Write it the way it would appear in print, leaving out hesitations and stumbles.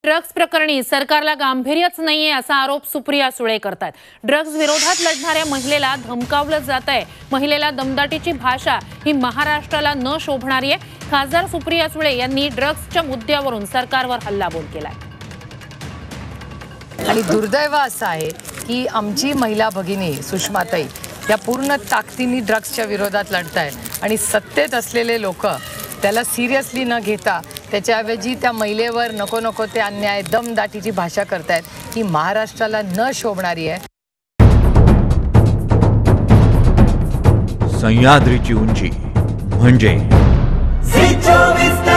Drugs प्रकरणी सरकारला गांभीर्यच नाहीये असा आरोप सुप्रिया सुळे करतात। ड्रग्स विरोधात लढणाऱ्या महिलेला धमकावलं जातंय। महिलेला दमदाटीची भाषा ही महाराष्ट्राला न शोभणारी आहे। खासदार सुप्रिया सुळे यांनी ड्रग्सच्या मुद्द्यावरून सरकारवर हल्लाबोल केलाय। आणि दुर्दैव असं आहे की आमची महिला भगिनी सुषमाताई या पूर्ण ताकदीने ड्रग्सच्या विरोधात लढतायत आणि सत्तेत असलेले लोक त्याला सिरियसली न घेता त्याच्याऐवजी त्या महिलेवर नको नको ते अन्याय दमदाटीची भाषा करतायत ही महाराष्ट्राला न शोभणारी आहे। सह्याद्रीची उंची म्हणजे